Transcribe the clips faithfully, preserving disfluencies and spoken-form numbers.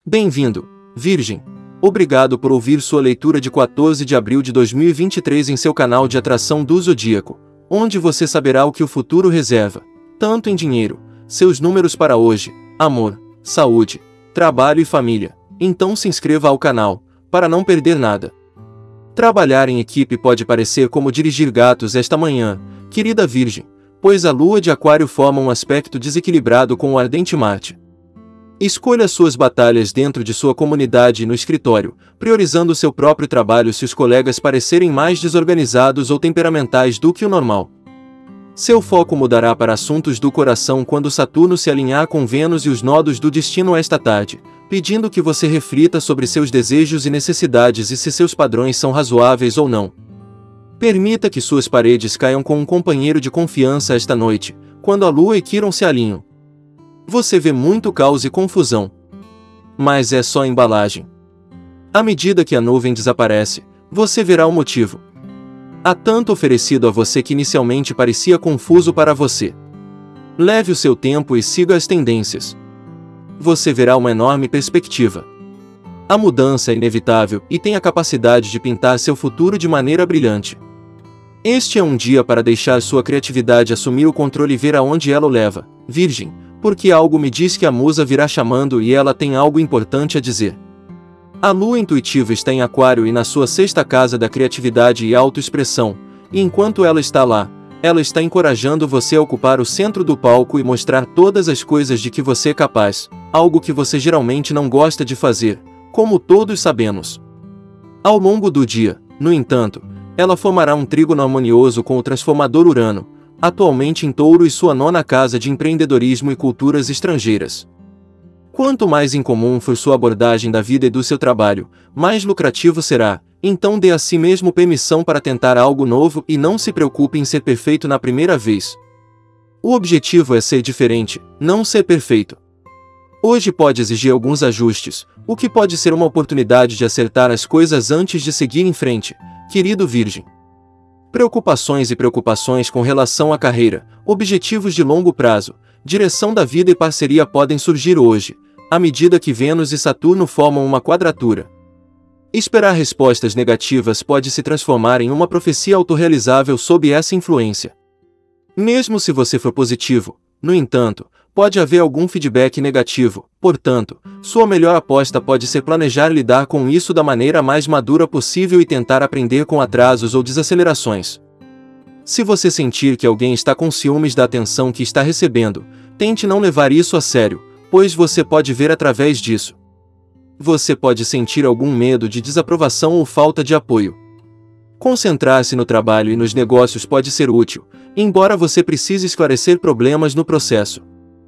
Bem-vindo, Virgem. Obrigado por ouvir sua leitura de quatorze de abril de dois mil e vinte e três em seu canal de atração do Zodíaco, onde você saberá o que o futuro reserva, tanto em dinheiro, seus números para hoje, amor, saúde, trabalho e família. Então se inscreva ao canal, para não perder nada. Trabalhar em equipe pode parecer como dirigir gatos esta manhã, querida Virgem, pois a lua de Aquário forma um aspecto desequilibrado com o ardente Marte. Escolha suas batalhas dentro de sua comunidade e no escritório, priorizando seu próprio trabalho se os colegas parecerem mais desorganizados ou temperamentais do que o normal. Seu foco mudará para assuntos do coração quando Saturno se alinhar com Vênus e os nodos do destino esta tarde, pedindo que você reflita sobre seus desejos e necessidades e se seus padrões são razoáveis ou não. Permita que suas paredes caiam com um companheiro de confiança esta noite, quando a Lua e Quirón se alinham. Você vê muito caos e confusão. Mas é só embalagem. À medida que a nuvem desaparece, você verá o motivo. Há tanto oferecido a você que inicialmente parecia confuso para você. Leve o seu tempo e siga as tendências. Você verá uma enorme perspectiva. A mudança é inevitável e tem a capacidade de pintar seu futuro de maneira brilhante. Este é um dia para deixar sua criatividade assumir o controle e ver aonde ela o leva, Virgem, porque algo me diz que a musa virá chamando e ela tem algo importante a dizer. A lua intuitiva está em Aquário e na sua sexta casa da criatividade e autoexpressão, e enquanto ela está lá, ela está encorajando você a ocupar o centro do palco e mostrar todas as coisas de que você é capaz, algo que você geralmente não gosta de fazer, como todos sabemos. Ao longo do dia, no entanto, ela formará um trígono harmonioso com o transformador Urano, atualmente em Touro e sua nona casa de empreendedorismo e culturas estrangeiras. Quanto mais incomum for sua abordagem da vida e do seu trabalho, mais lucrativo será, então dê a si mesmo permissão para tentar algo novo e não se preocupe em ser perfeito na primeira vez. O objetivo é ser diferente, não ser perfeito. Hoje pode exigir alguns ajustes, o que pode ser uma oportunidade de acertar as coisas antes de seguir em frente, querido Virgem. Preocupações e preocupações com relação à carreira, objetivos de longo prazo, direção da vida e parceria podem surgir hoje, à medida que Vênus e Saturno formam uma quadratura. Esperar respostas negativas pode se transformar em uma profecia autorrealizável sob essa influência. Mesmo se você for positivo, no entanto, pode haver algum feedback negativo, portanto, sua melhor aposta pode ser planejar lidar com isso da maneira mais madura possível e tentar aprender com atrasos ou desacelerações. Se você sentir que alguém está com ciúmes da atenção que está recebendo, tente não levar isso a sério, pois você pode ver através disso. Você pode sentir algum medo de desaprovação ou falta de apoio. Concentrar-se no trabalho e nos negócios pode ser útil, embora você precise esclarecer problemas no processo.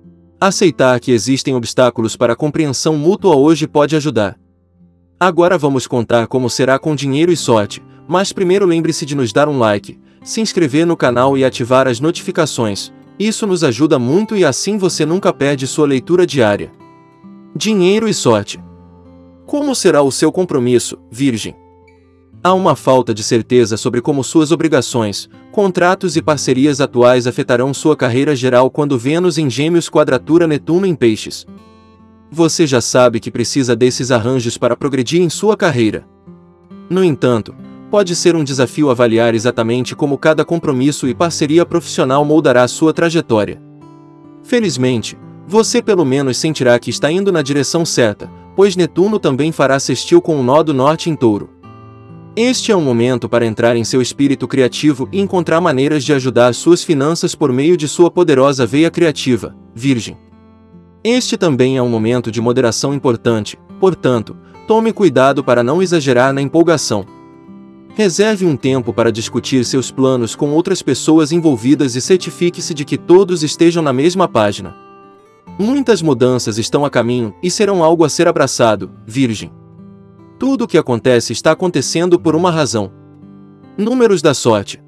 Aceitar que existem obstáculos para a compreensão mútua hoje pode ajudar. Agora vamos contar como será com dinheiro e sorte, mas primeiro lembre-se de nos dar um like, se inscrever no canal e ativar as notificações, isso nos ajuda muito e assim você nunca perde sua leitura diária. Dinheiro e sorte. Como será o seu compromisso, Virgem? Há uma falta de certeza sobre como suas obrigações, contratos e parcerias atuais afetarão sua carreira geral quando Vênus em Gêmeos quadratura Netuno em Peixes. Você já sabe que precisa desses arranjos para progredir em sua carreira. No entanto, pode ser um desafio avaliar exatamente como cada compromisso e parceria profissional moldará sua trajetória. Felizmente, você pelo menos sentirá que está indo na direção certa, pois Netuno também fará sextil com o nó do norte em Touro. Este é um momento para entrar em seu espírito criativo e encontrar maneiras de ajudar suas finanças por meio de sua poderosa veia criativa, Virgem. Este também é um momento de moderação importante, portanto, tome cuidado para não exagerar na empolgação. Reserve um tempo para discutir seus planos com outras pessoas envolvidas e certifique-se de que todos estejam na mesma página. Muitas mudanças estão a caminho e serão algo a ser abraçado, Virgem. Tudo o que acontece está acontecendo por uma razão. Números da sorte.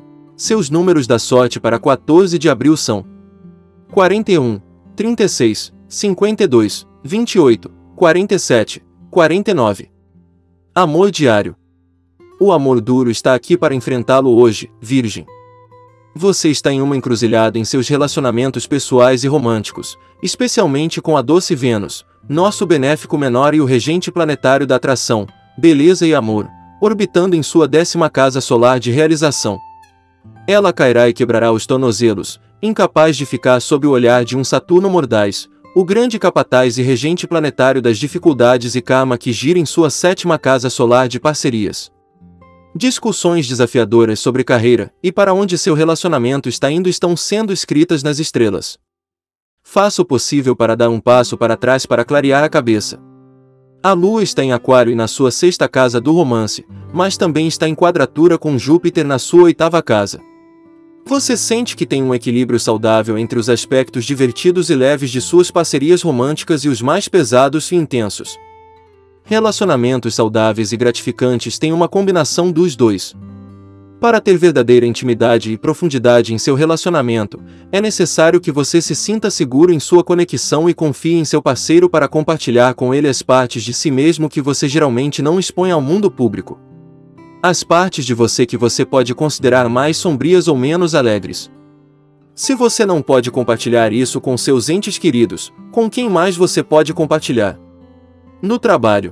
Seus números da sorte para quatorze de abril são quarenta e um, trinta e seis, cinquenta e dois, vinte e oito, quarenta e sete, quarenta e nove. Amor diário. O amor duro está aqui para enfrentá-lo hoje, Virgem. Você está em uma encruzilhada em seus relacionamentos pessoais e românticos, especialmente com a doce Vênus, nosso benéfico menor e o regente planetário da atração, beleza e amor, orbitando em sua décima casa solar de realização. Ela cairá e quebrará os tornozelos, incapaz de ficar sob o olhar de um Saturno mordaz, o grande capataz e regente planetário das dificuldades e karma que gira em sua sétima casa solar de parcerias. Discussões desafiadoras sobre carreira e para onde seu relacionamento está indo estão sendo escritas nas estrelas. Faça o possível para dar um passo para trás para clarear a cabeça. A Lua está em Aquário e na sua sexta casa do romance, mas também está em quadratura com Júpiter na sua oitava casa. Você sente que tem um equilíbrio saudável entre os aspectos divertidos e leves de suas parcerias românticas e os mais pesados e intensos. Relacionamentos saudáveis e gratificantes têm uma combinação dos dois. Para ter verdadeira intimidade e profundidade em seu relacionamento, é necessário que você se sinta seguro em sua conexão e confie em seu parceiro para compartilhar com ele as partes de si mesmo que você geralmente não expõe ao mundo público. As partes de você que você pode considerar mais sombrias ou menos alegres. Se você não pode compartilhar isso com seus entes queridos, com quem mais você pode compartilhar? No trabalho.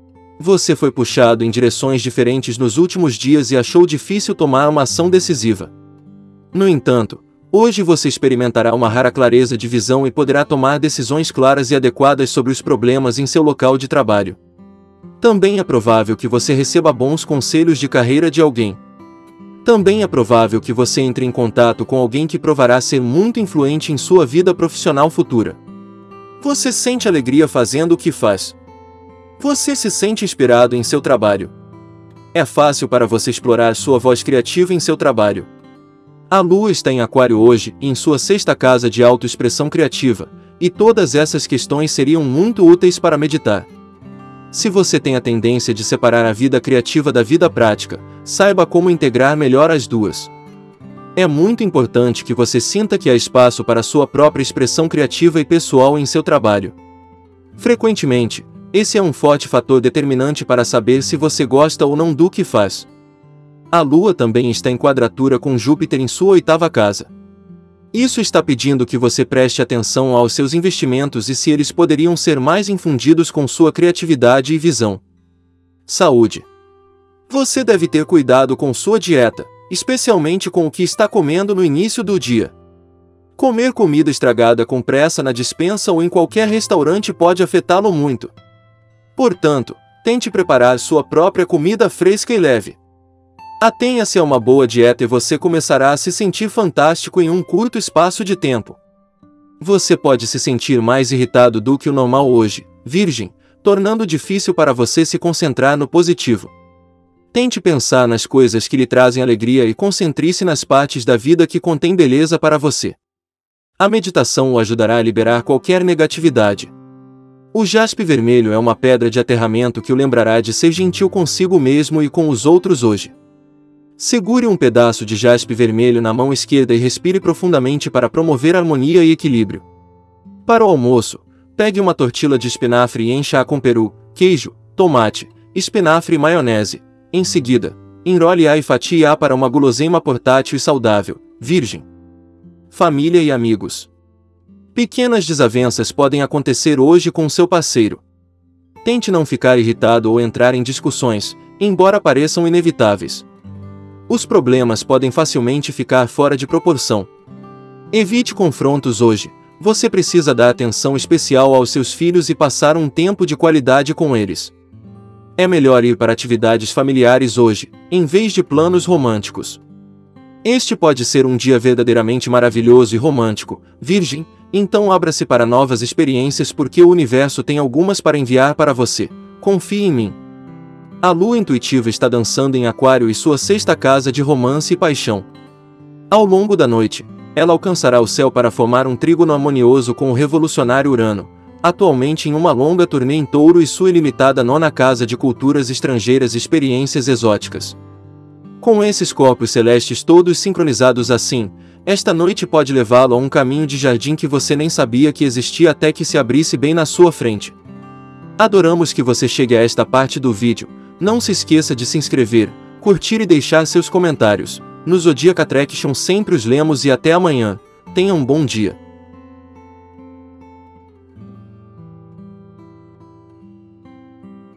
Você foi puxado em direções diferentes nos últimos dias e achou difícil tomar uma ação decisiva. No entanto, hoje você experimentará uma rara clareza de visão e poderá tomar decisões claras e adequadas sobre os problemas em seu local de trabalho. Também é provável que você receba bons conselhos de carreira de alguém. Também é provável que você entre em contato com alguém que provará ser muito influente em sua vida profissional futura. Você sente alegria fazendo o que faz. Você se sente inspirado em seu trabalho. É fácil para você explorar sua voz criativa em seu trabalho. A Lua está em Aquário hoje, em sua sexta casa de autoexpressão criativa, e todas essas questões seriam muito úteis para meditar. Se você tem a tendência de separar a vida criativa da vida prática, saiba como integrar melhor as duas. É muito importante que você sinta que há espaço para sua própria expressão criativa e pessoal em seu trabalho. Frequentemente, esse é um forte fator determinante para saber se você gosta ou não do que faz. A Lua também está em quadratura com Júpiter em sua oitava casa. Isso está pedindo que você preste atenção aos seus investimentos e se eles poderiam ser mais infundidos com sua criatividade e visão. Saúde. Você deve ter cuidado com sua dieta, especialmente com o que está comendo no início do dia. Comer comida estragada com pressa na despensa ou em qualquer restaurante pode afetá-lo muito. Portanto, tente preparar sua própria comida fresca e leve. Atenha-se a uma boa dieta e você começará a se sentir fantástico em um curto espaço de tempo. Você pode se sentir mais irritado do que o normal hoje, Virgem, tornando difícil para você se concentrar no positivo. Tente pensar nas coisas que lhe trazem alegria e concentre-se nas partes da vida que contém beleza para você. A meditação o ajudará a liberar qualquer negatividade. O jaspe vermelho é uma pedra de aterramento que o lembrará de ser gentil consigo mesmo e com os outros hoje. Segure um pedaço de jaspe vermelho na mão esquerda e respire profundamente para promover harmonia e equilíbrio. Para o almoço, pegue uma tortilha de espinafre e encha-a com peru, queijo, tomate, espinafre e maionese. Em seguida, enrole-a e fatie-a para uma guloseima portátil e saudável, Virgem. Família e amigos. Pequenas desavenças podem acontecer hoje com seu parceiro. Tente não ficar irritado ou entrar em discussões, embora pareçam inevitáveis. Os problemas podem facilmente ficar fora de proporção. Evite confrontos hoje. Você precisa dar atenção especial aos seus filhos e passar um tempo de qualidade com eles. É melhor ir para atividades familiares hoje, em vez de planos românticos. Este pode ser um dia verdadeiramente maravilhoso e romântico, Virgem, então abra-se para novas experiências porque o universo tem algumas para enviar para você. Confie em mim. A Lua intuitiva está dançando em Aquário e sua sexta casa de romance e paixão. Ao longo da noite, ela alcançará o céu para formar um trígono harmonioso com o revolucionário Urano, atualmente em uma longa turnê em Touro e sua ilimitada nona casa de culturas estrangeiras e experiências exóticas. Com esses corpos celestes todos sincronizados assim, esta noite pode levá-lo a um caminho de jardim que você nem sabia que existia até que se abrisse bem na sua frente. Adoramos que você chegue a esta parte do vídeo. Não se esqueça de se inscrever, curtir e deixar seus comentários. No Zodiac Attraction sempre os lemos e até amanhã. Tenha um bom dia.